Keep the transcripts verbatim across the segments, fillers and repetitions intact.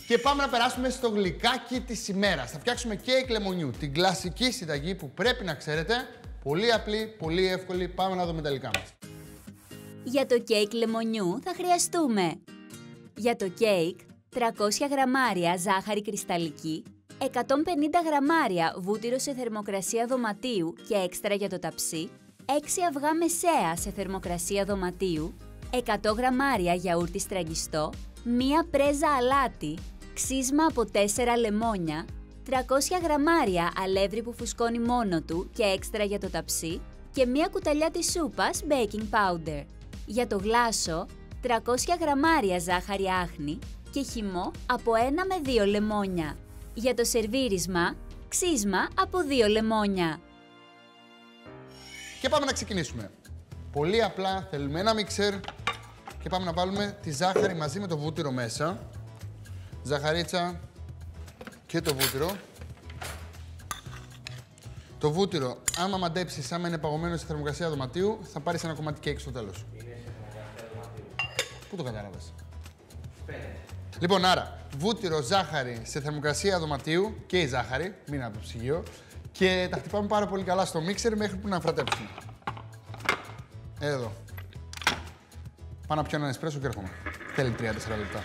Και πάμε να περάσουμε στο γλυκάκι της ημέρας. Θα φτιάξουμε κέικ λεμονιού, την κλασική συνταγή που πρέπει να ξέρετε. Πολύ απλή, πολύ εύκολη. Πάμε να δούμε τα υλικά μας. Για το κέικ λεμονιού θα χρειαστούμε για το κέικ τριακόσια γραμμάρια ζάχαρη κρυσταλλική, εκατόν πενήντα γραμμάρια βούτυρο σε θερμοκρασία δωματίου και έξτρα για το ταψί, έξι αυγά μεσαία σε θερμοκρασία δωματίου, εκατό γραμμάρια γιαούρτι στραγγιστό, μία πρέζα αλάτι, ξύσμα από τέσσερα λεμόνια, τριακόσια γραμμάρια αλεύρι που φουσκώνει μόνο του και έξτρα για το ταψί και μία κουταλιά της σούπας baking powder. Για το γλάσο, τριακόσια γραμμάρια ζάχαρη άχνη και χυμό από ένα με δύο λεμόνια. Για το σερβίρισμα, ξύσμα από δύο λεμόνια. Και πάμε να ξεκινήσουμε. Πολύ απλά, θέλουμε ένα μίξερ και πάμε να βάλουμε τη ζάχαρη μαζί με το βούτυρο μέσα. Ζαχαρίτσα και το βούτυρο. Το βούτυρο, άμα μαντέψεις, άμα είναι παγωμένο σε θερμοκρασία δωματίου, θα πάρεις ένα κομμάτι κέικ στο τέλος. Είναι σε θερμοκρασία δωματίου. Πού το κατάλαβες? Φαίνεται. Λοιπόν, άρα, βούτυρο, ζάχαρη σε θερμοκρασία δωματίου και η ζάχαρη, μην από το ψυγείο, και τα χτυπάμε πάρα πολύ καλά στο μίξερ μέχρι που να φρατέψουμε. Εδώ. Πάω να πιω έναν εσπρέσο και έρχομαι. Θέλει τρία τέσσερα λεπτά.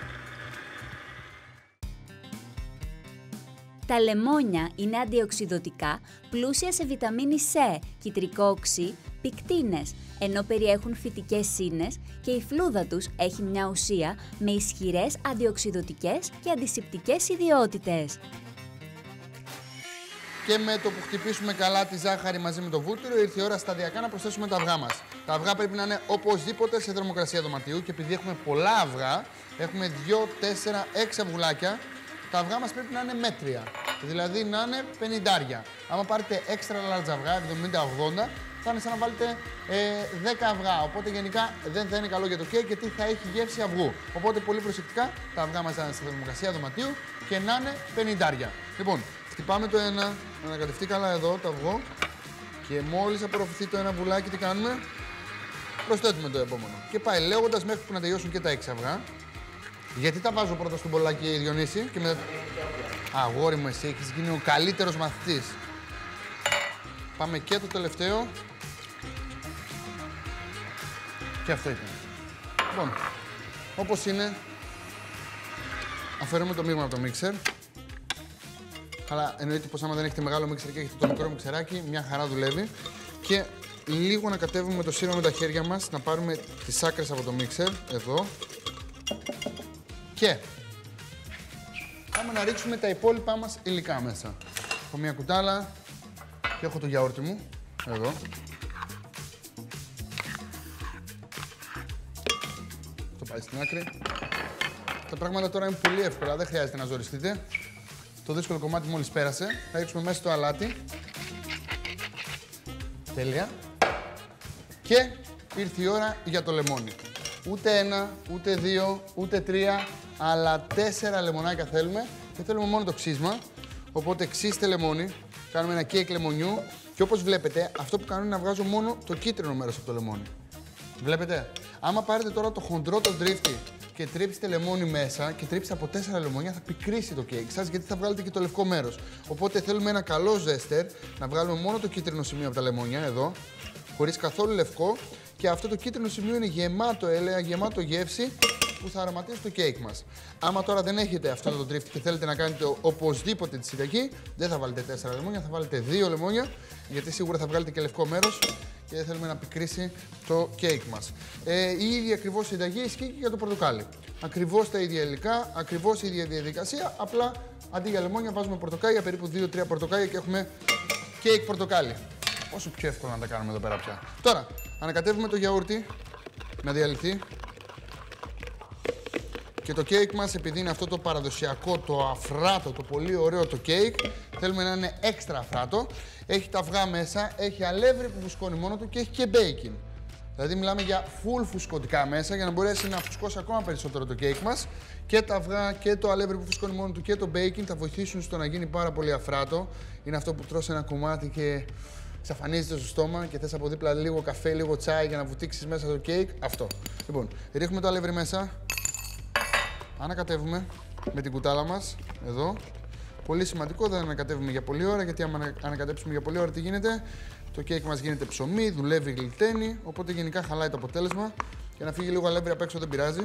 Τα λεμόνια είναι αντιοξυδωτικά, πλούσια σε βιταμίνη C, κιτρικό οξύ, πικτίνες, ενώ περιέχουν φυτικές σύνες και η φλούδα τους έχει μια ουσία με ισχυρές αντιοξυδωτικές και αντισηπτικές ιδιότητες. Και με το που χτυπήσουμε καλά τη ζάχαρη μαζί με το βούτυρο, ήρθε η ώρα σταδιακά να προσθέσουμε τα αυγά μας. Τα αυγά πρέπει να είναι οπωσδήποτε σε θερμοκρασία δωματίου και επειδή έχουμε πολλά αυγά, έχουμε δύο, τέσσερα, έξι αυγουλάκια, τα αυγά μας πρέπει να είναι μέτρια. Δηλαδή να είναι πενηντάρια. Άμα πάρετε extra large αυγά, εβδομήντα ογδόντα, θα είναι σαν να βάλετε ε, δέκα αυγά. Οπότε γενικά δεν θα είναι καλό για το κέικ γιατί θα έχει γεύση αυγού. Οπότε πολύ προσεκτικά τα αυγά μας θα είναι στη θερμοκρασία δωματίου και να είναι πενηντάρια. Λοιπόν, χτυπάμε το ένα, να ανακατευτεί καλά εδώ το αυγό και μόλις απορροφηθεί το ένα βουλάκι, τι κάνουμε? Προσθέτουμε το επόμενο. Και πάει λέγοντας μέχρι που να τελειώσουν και τα έξι αυγά. Γιατί τα βάζω πρώτα στον μπολάκι, Διονύση, και μετά... Αγόρι μου, εσύ έχεις γίνει ο καλύτερος μαθητής. Πάμε και το τελευταίο. Και αυτό ήταν. Λοιπόν, όπως είναι, αφαιρούμε το μείγμα από το μίξερ. Αλλά εννοείται πως άμα δεν έχετε μεγάλο μίξερ και έχετε το μικρό μιξεράκι, μια χαρά δουλεύει. Και λίγο να κατέβουμε το σύρωμα με τα χέρια μας, να πάρουμε τις άκρες από το μίξερ, εδώ. Και πάμε να ρίξουμε τα υπόλοιπά μας υλικά μέσα. Έχω μια κουτάλα και έχω το γιαούρτι μου, εδώ. Το πάει στην άκρη. Τα πράγματα τώρα είναι πολύ εύκολα, δεν χρειάζεται να ζοριστείτε. Το δύσκολο κομμάτι μόλις πέρασε. Θα ρίξουμε μέσα το αλάτι. Τέλεια. Και ήρθε η ώρα για το λεμόνι. Ούτε ένα, ούτε δύο, ούτε τρία, αλλά τέσσερα λεμονάκια θέλουμε και θέλουμε μόνο το ξύσμα. Οπότε ξύστε λεμόνι, κάνουμε ένα κέικ λεμονιού και όπως βλέπετε, αυτό που κάνω είναι να βγάζω μόνο το κίτρινο μέρος από το λεμόνι. Βλέπετε, άμα πάρετε τώρα το χοντρό το τρίφτη και τρίψετε λεμόνι μέσα και τρίψετε από τέσσερα λεμόνια, θα πικρίσει το κέικ σας γιατί θα βγάλετε και το λευκό μέρος. Οπότε θέλουμε ένα καλό ζέστερ, να βγάλουμε μόνο το κίτρινο σημείο από τα λεμόνια, εδώ, χωρίς καθόλου λευκό. Και αυτό το κίτρινο σημείο είναι γεμάτο έλαια, γεμάτο γεύση που θα αρωματίσει το κέικ μας. Άμα τώρα δεν έχετε αυτό το τρίφτη και θέλετε να κάνετε οπωσδήποτε τη συνταγή, δεν θα βάλετε τέσσερα λεμόνια, θα βάλετε δύο λεμόνια, γιατί σίγουρα θα βγάλετε και λευκό μέρος και δεν θέλουμε να πικρίσει το κέικ μας. Ε, η ίδια ακριβώς συνταγή ισχύει και για το πορτοκάλι. Ακριβώς τα ίδια υλικά, ακριβώς η ίδια διαδικασία, απλά αντί για λεμόνια βάζουμε πορτοκάλια, περίπου δύο τρία πορτοκάλια και έχουμε κέικ πορτοκάλι. Όσο πιο εύκολο να τα κάνουμε εδώ πέρα πια. Τώρα, ανακατεύουμε το γιαούρτι να διαλυθεί. Και το κέικ μας, επειδή είναι αυτό το παραδοσιακό, το αφράτο, το πολύ ωραίο το κέικ, θέλουμε να είναι έξτρα αφράτο. Έχει τα αυγά μέσα, έχει αλεύρι που φουσκώνει μόνο του και έχει και μπέικιν. Δηλαδή μιλάμε για full φουσκωτικά μέσα για να μπορέσει να φουσκώσει ακόμα περισσότερο το κέικ μας. Και τα αυγά και το αλεύρι που φουσκώνει μόνο του και το μπέικιν θα βοηθήσουν στο να γίνει πάρα πολύ αφράτο. Είναι αυτό που τρως ένα κομμάτι και εξαφανίζεται στο στόμα και θες από δίπλα λίγο καφέ, λίγο τσάι για να βουτήξεις μέσα το κέικ. Αυτό. Λοιπόν, ρίχνουμε το αλεύρι μέσα. Ανακατεύουμε. με την κουτάλα μας, εδώ. Πολύ σημαντικό, δεν ανακατεύουμε για πολλή ώρα, γιατί άμα ανακατέψουμε για πολλή ώρα τι γίνεται, το κέικ μας γίνεται ψωμί, δουλεύει, γλυκταίνει, οπότε γενικά χαλάει το αποτέλεσμα. Και να φύγει λίγο αλεύρι απ' έξω δεν πειράζει.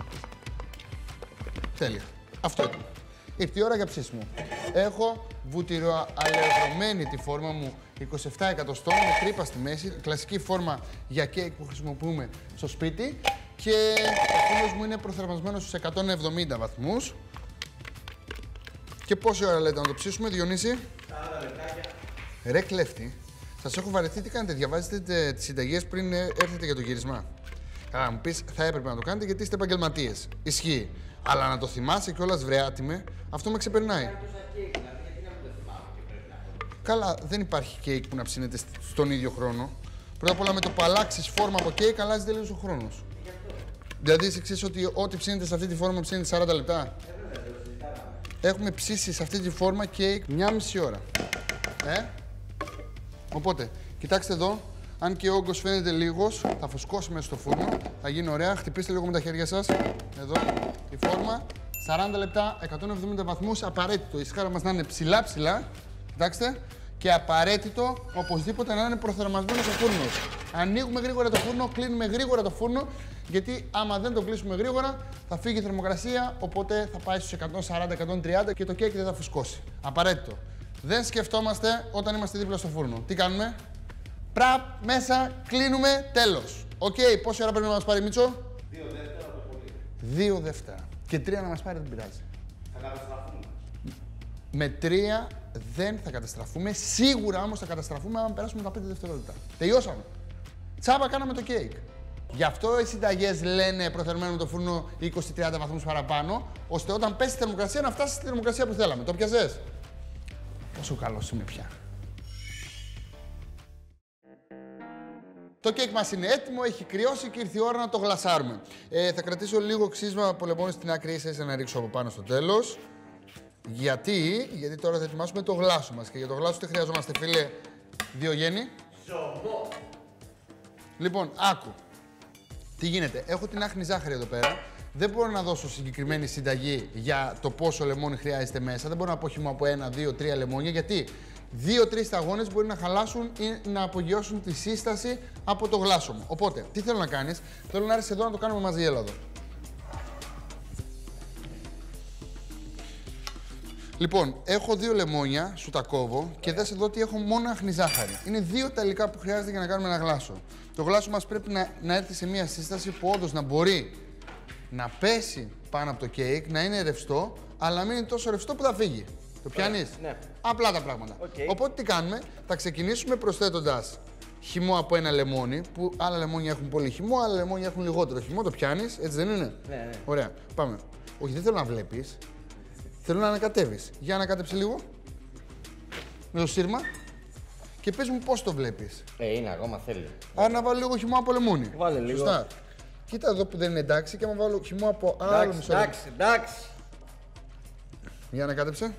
Τέλεια. Αυτό είναι. Ήρθε η ώρα για ψήσιμο. Έχω βουτυροαλερωμένη τη φόρμα μου είκοσι επτά εκατοστών με τρύπα στη μέση, κλασική φόρμα για κέικ που χρησιμοποιούμε στο σπίτι και ο φούρνος μου είναι προθερμασμένος στους εκατόν εβδομήντα βαθμούς. Και πόση ώρα λέτε να το ψήσουμε, Διονύση? σαράντα λεπτάκια. Ρε κλέφτη, σας έχω βαρεθεί, τι κάνετε, διαβάζετε τις συνταγές πριν έρθετε για το γύρισμα? Καλά, μου πεις, θα έπρεπε να το κάνετε γιατί είστε επαγγελματίες. Ισχύει. Αλλά να το θυμάσαι κιόλας, βρε άτιμε, αυτό με ξεπερνάει. Καλά, δεν υπάρχει κέικ που να ψήνεται στον ίδιο χρόνο. Πρώτα απ' όλα με το που αλλάξεις φόρμα από κέικ, αλλάζει τελείως ο χρόνος. Δηλαδή, εσύ ξέρεις ότι ό,τι ψήνεται σε αυτή τη φόρμα ψήνεται σαράντα λεπτά. Έχουμε ψήσει σε αυτή τη φόρμα κέικ μία μισή ώρα. Ε? Οπότε, κοιτάξτε εδώ, αν και ο όγκος φαίνεται λίγος, θα φουσκώσει μέσα στο φούρνο, θα γίνει ωραία. Χτυπήστε λίγο με τα χέρια σας. Εδώ, η φόρμα. σαράντα λεπτά, εκατόν εβδομήντα βαθμούς, απαραίτητο. Η σχάρα μας να είναι ψηλά ψηλά. Κοιτάξτε. Και απαραίτητο οπωσδήποτε να είναι προθερμασμένος ο φούρνος. Ανοίγουμε γρήγορα το φούρνο, κλείνουμε γρήγορα το φούρνο, γιατί άμα δεν το κλείσουμε γρήγορα θα φύγει η θερμοκρασία, οπότε θα πάει στους εκατόν σαράντα με εκατόν τριάντα και το κέικ δεν θα φουσκώσει. Απαραίτητο. Δεν σκεφτόμαστε όταν είμαστε δίπλα στο φούρνο. Τι κάνουμε? Πραπ, μέσα, κλείνουμε, τέλος. Οκ, okay, πόση ώρα πρέπει να μας πάρει, Μίτσο? Δύο δεύτερα το πολύ. Δύο δεύτερα. Και τρία να μας πάρει, δεν πειράζει. Θα καταστραφούμε. Με τρία δεν θα καταστραφούμε. Σίγουρα όμως θα καταστραφούμε αν περάσουμε τα πέντε δευτερόλεπτα. Τελειώσαμε. Τσάμπα κάναμε το κέικ. Γι' αυτό οι συνταγές λένε προθερμαίνουμε το φούρνο είκοσι με τριάντα βαθμούς παραπάνω, ώστε όταν πέσει η θερμοκρασία να φτάσει στη θερμοκρασία που θέλαμε. Το πιασες? Πόσο καλός είμαι πια. Το κέικ μας είναι έτοιμο, έχει κρυώσει και ήρθε η ώρα να το γλασάρουμε. Ε, θα κρατήσω λίγο ξύσμα από λεμόνι στην άκρη, ίσα να ρίξω από πάνω στο τέλος. Γιατί, γιατί τώρα θα ετοιμάσουμε το γλάσο μας. Και για το γλάσο τι χρειαζόμαστε, φίλε Διογέννη? Ζωμό. Λοιπόν, άκου. Τι γίνεται, έχω την άχνη ζάχαρη εδώ πέρα. Δεν μπορώ να δώσω συγκεκριμένη συνταγή για το πόσο λεμόνι χρειάζεται μέσα. Δεν μπορώ να πω χυμό από ένα, δύο, τρία λεμόνια. Γιατί δύο-τρεις σταγόνες μπορεί να χαλάσουν ή να απογειώσουν τη σύσταση από το γλάσο μου. Οπότε, τι θέλω να κάνεις? Θέλω να έρθεις εδώ να το κάνουμε μαζί, έλα εδώ. Λοιπόν, έχω δύο λεμόνια, σου τα κόβω και δες εδώ ότι έχω μόνο άχνη ζάχαρη. Είναι δύο τα υλικά που χρειάζεται για να κάνουμε ένα γλάσο. Το γλάσο μας πρέπει να, να έρθει σε μια σύσταση που όντως να μπορεί να πέσει πάνω από το κέικ, να είναι ρευστό, αλλά μην είναι τόσο ρευστό που θα φύγει. Το πιάνεις? Ναι. Απλά τα πράγματα. Okay. Οπότε τι κάνουμε? Θα ξεκινήσουμε προσθέτοντας χυμό από ένα λεμόνι, που άλλα λεμόνια έχουν πολύ χυμό, άλλα λεμόνια έχουν λιγότερο χυμό. Το πιάνεις, έτσι δεν είναι? Ναι, ναι. Ωραία, πάμε. Όχι, δεν θέλω να βλέπεις. Θέλω να ανακατεύεις. Για ανακάτεψε λίγο. Με το σύρμα. Και πες μου πώς το βλέπεις. Ε, είναι ακόμα θέλει. Άρα να βάλω λίγο χυμό από λεμόνι. Βάλε λίγο. Σωστά. Κοίτα εδώ που δεν είναι εντάξει και άμα βάλω χυμό από άλλο μισό. Εντάξει, εντάξει. Για ανακάτεψε.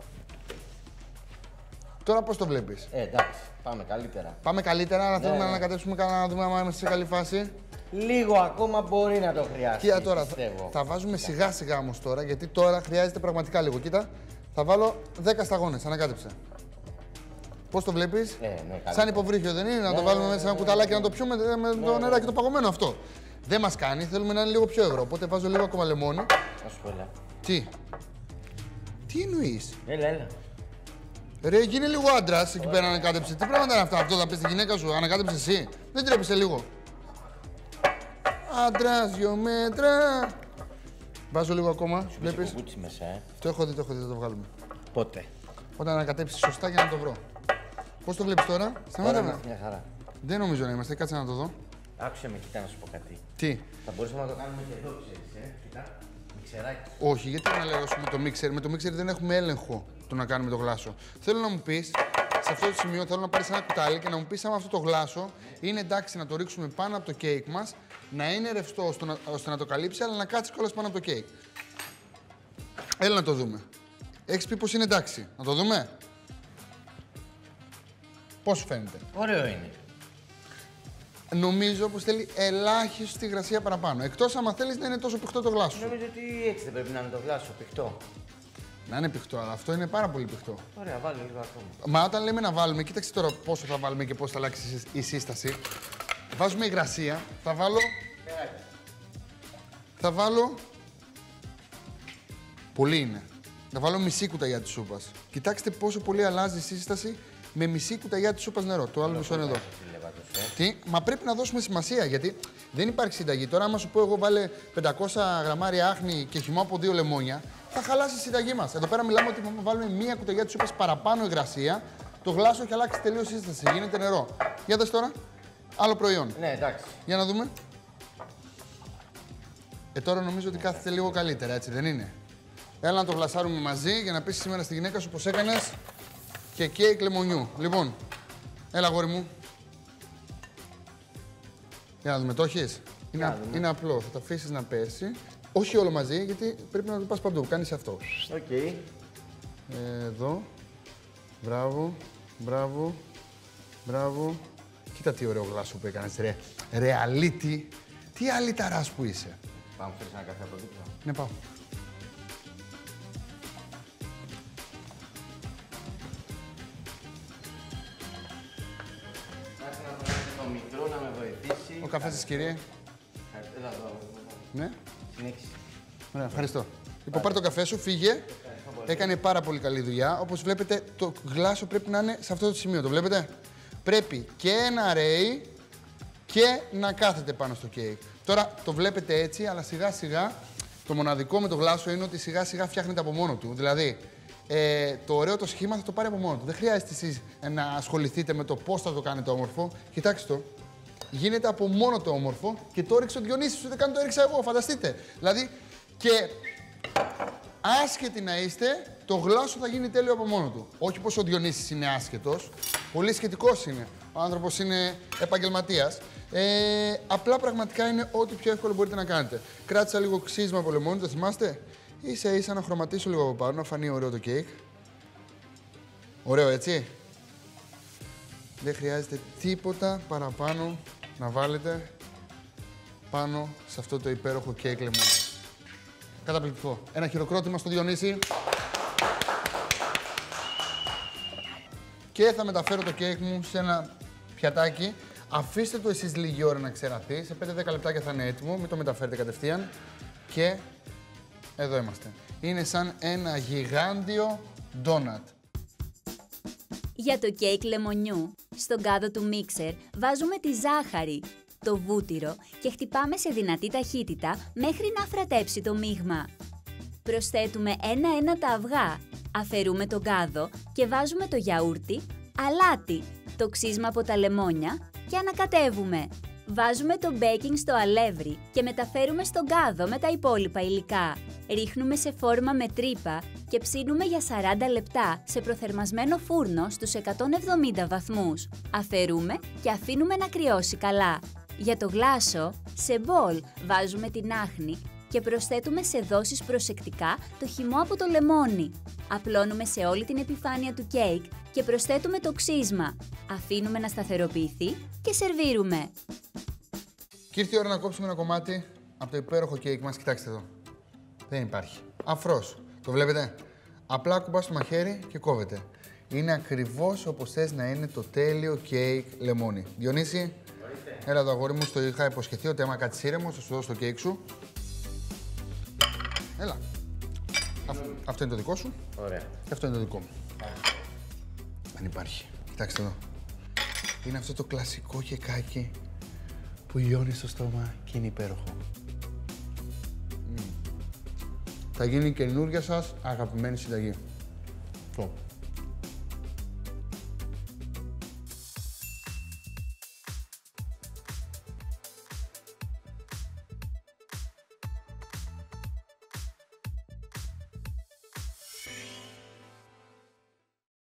Τώρα πώς το βλέπεις. Ε, εντάξει, πάμε καλύτερα. Πάμε καλύτερα, αλλά Ναι, θέλουμε ναι. να ανακατέψουμε καλά να δούμε αν είμαστε σε καλή φάση. Λίγο ακόμα μπορεί να το χρειαστεί. Κοίτα τώρα, θα, πιστεύω. θα βάζουμε σιγά σιγά όμως τώρα, γιατί τώρα χρειάζεται πραγματικά λίγο. Κοίτα, θα βάλω δέκα σταγόνες, ανακάτεψε. Πώς το βλέπεις? Ε, ναι, καλύτερα. Σαν υποβρύχιο δεν είναι, να το βάλουμε μέσα σε ένα κουταλάκι και να το πιούμε με το νεράκι το παγωμένο αυτό. Δεν μας κάνει, θέλουμε να είναι λίγο πιο υγρό. Οπότε βάζω λίγο ακόμα λεμόνι. Να σου πω, έλα. Τι? Τι εννοείς? Έλα, έλα. Ρε, γίνε λίγο άντρας εκεί πέρα, ανακάτεψε. Τι πράγματα είναι αυτά, αυτό θα πεις στη γυναίκα σου, ανακάτεψε εσύ. Δεν τρέπεσαι λίγο. Άντρας, δυο μέτρα. Βάζω λίγο ακόμα, βλέπεις. Κουκούτσι μέσα, ε. Το έχω δει, το έχω δει, θα το βγάλουμε. Πότε. Όταν ανακατέψεις σωστά για να το βρω. Πώς το βλέπεις τώρα? Σταμάτα Τώρα με. είμαστε μια χαρά. Δεν νομίζω να είμαστε, κάτσε να το δω. Άκουσε με, κοιτά να σου πω κάτι. Τι? Θα μπορούσαμε να το κάνουμε και εδώ, ξέρεις, ε. Κοιτά, μιξεράκι. Όχι, γιατί να αλλοιώσουμε το μίξερ. Με το μίξερ δεν έχουμε έλεγχο το να κάνουμε το γλάσο. Θέλω να μου πεις, σε αυτό το σημείο θέλω να πάρεις ένα κουτάλι και να μου πεις άμα αυτό το γλάσο είναι εντάξει να το ρίξουμε πάνω από το κέικ μας, να είναι ρευστό ώστε να, ώστε να το καλύψει, αλλά να κάτσει κιόλας πάνω από το κέικ. Έλα να το δούμε. Έχεις πει πως είναι εντάξει. Να το δούμε. Πώς σου φαίνεται? Ωραίο είναι. νομίζω πως θέλει ελάχιστη υγρασία παραπάνω. Εκτός άμα θέλεις να είναι τόσο πηχτό το γλάσο. Νομίζω ότι έτσι δεν πρέπει να είναι το γλάσο, πηχτό. Να είναι πηχτό, αλλά αυτό είναι πάρα πολύ πηχτό. Ωραία, βάλε λίγο ακόμα. Μα όταν λέμε να βάλουμε, κοίταξε τώρα πόσο θα βάλουμε και πώς θα αλλάξει η σύσταση. Βάζουμε υγρασία, θα βάλω... Θα βάλω... Πολύ είναι. Θα βάλω μισή κουταλιά της σούπας. Κοιτάξτε πόσο πολύ αλλάζει η σύσταση με μισή κουταλιά της σούπας νερό. Το άλλο μισό είναι εδώ. Τι, μα πρέπει να δώσουμε σημασία γιατί δεν υπάρχει συνταγή. Τώρα, άμα σου πω εγώ βάλε πεντακόσια γραμμάρια άχνη και χυμό από δύο λεμόνια, θα χαλάσει η συνταγή μας. Εδώ πέρα μιλάμε ότι αν βάλουμε μία κουταλιά της σούπας παραπάνω υγρασία, το γλάσο έχει αλλάξει τελείως σύσταση. Γίνεται νερό. Για δες τώρα. Άλλο προϊόν. Ναι, εντάξει. Για να δούμε. Ε, τώρα νομίζω ότι κάθεται λίγο καλύτερα, έτσι δεν είναι? Έλα να το βλασάρουμε μαζί για να πεις σήμερα στη γυναίκα σου πως έκανες και κέικ λεμονιού. Λοιπόν, έλα αγόρι μου. Για να δούμε, το έχεις? Είναι, α... είναι απλό, θα το αφήσεις να πέσει. Όχι όλο μαζί, γιατί πρέπει να το πας παντού. Κάνεις αυτό. Οκ. Okay. Εδώ. Μπράβο, μπράβο, μπράβο. Κοίτα τι ωραίο γλάσο που έκανες, ρε. Ρε αλήτη. Τι αλήταρας που είσαι. Πάμε, θέλεις ένα καφέ από δίπλα? Ναι, πάω. Το μικρό να με βοηθήσει. Ο καφές της, κύριε. Έλα εδώ. Ναι. Συνέχισε. Ωραία, ευχαριστώ. Λοιπόν, πάρε το καφέ σου, φύγε. Έκανε πάρα πολύ καλή δουλειά. Όπως βλέπετε, το γλάσο πρέπει να είναι σε αυτό το σημείο. Το βλέπετε? Πρέπει και να ρέει και να κάθεται πάνω στο κέικ. Τώρα το βλέπετε έτσι, αλλά σιγά σιγά το μοναδικό με το γλάσο είναι ότι σιγά σιγά φτιάχνεται από μόνο του. Δηλαδή, ε, το ωραίο το σχήμα θα το πάρει από μόνο του. Δεν χρειάζεται εσείς να ασχοληθείτε με το πώς θα το κάνετε όμορφο. Κοιτάξτε το. Γίνεται από μόνο το όμορφο και το έριξε ο Διονύσης, ούτε καν το έριξα εγώ, φανταστείτε. Δηλαδή, και άσχετοι να είστε, το γλάσο θα γίνει τέλειο από μόνο του. Όχι πως ο Διονύσης είναι άσχετος, πολύ σχετικός είναι. Ο άνθρωπος είναι επαγγελματίας. Ε, απλά πραγματικά είναι ό,τι πιο εύκολο μπορείτε να κάνετε. Κράτησα λίγο ξύσμα από λεμόνι, το θυμάστε? Ίσα ίσα να χρωματίσω λίγο από πάνω, να φανεί ωραίο το κέικ. Ωραίο, έτσι? Δεν χρειάζεται τίποτα παραπάνω να βάλετε πάνω σε αυτό το υπέροχο κέικ λεμόνι. Καταπληκτικό. Ένα χειροκρότημα στο Διονύση. Και θα μεταφέρω το κέικ μου σε ένα πιατάκι. Αφήστε το εσείς λίγη ώρα να ξεραθεί. Σε πέντε με δέκα λεπτάκια θα είναι έτοιμο. Μην το μεταφέρετε κατευθείαν. Και εδώ είμαστε. Είναι σαν ένα γιγάντιο ντόνατ. Για το κέικ λεμονιού, στον κάδο του μίξερ βάζουμε τη ζάχαρη, το βούτυρο και χτυπάμε σε δυνατή ταχύτητα μέχρι να φρατέψει το μείγμα. Προσθέτουμε ένα-ένα τα αυγά, αφαιρούμε τον κάδο και βάζουμε το γιαούρτι, αλάτι, το ξύσμα από τα λεμόνια και ανακατεύουμε. Βάζουμε το μπέικινγκ στο αλεύρι και μεταφέρουμε στον κάδο με τα υπόλοιπα υλικά. Ρίχνουμε σε φόρμα με τρύπα και ψήνουμε για σαράντα λεπτά σε προθερμασμένο φούρνο στους εκατόν εβδομήντα βαθμούς. Αφαιρούμε και αφήνουμε να κρυώσει καλά. Για το γλάσο, σε μπολ βάζουμε την άχνη και προσθέτουμε σε δόσεις προσεκτικά το χυμό από το λεμόνι. Απλώνουμε σε όλη την επιφάνεια του κέικ και προσθέτουμε το ξύσμα. Αφήνουμε να σταθεροποιηθεί και σερβίρουμε. Και ήρθε η ώρα να κόψουμε ένα κομμάτι από το υπέροχο κέικ μας. Κοιτάξτε εδώ. Δεν υπάρχει. Αφρός. Το βλέπετε? Απλά κουμπάς το μαχαίρι και κόβεται. Είναι ακριβώς όπως θες να είναι το τέλειο κέικ λεμόνι. Διονύση, έλα εδώ αγόρι μου, στο είχα υποσχεθεί ότι άμα κάτσεις ήρεμος θα σου δώσω το κέικ σου. Έλα. Αυ... Αυτό είναι το δικό σου. Ωραία. Και αυτό είναι το δικό μου. Δεν υπάρχει. Κοιτάξτε εδώ. Είναι αυτό το κλασικό κεκάκι που λιώνει στο στόμα και είναι υπέροχο. Mm. Θα γίνει η καινούργια σας αγαπημένη συνταγή. Αυτό.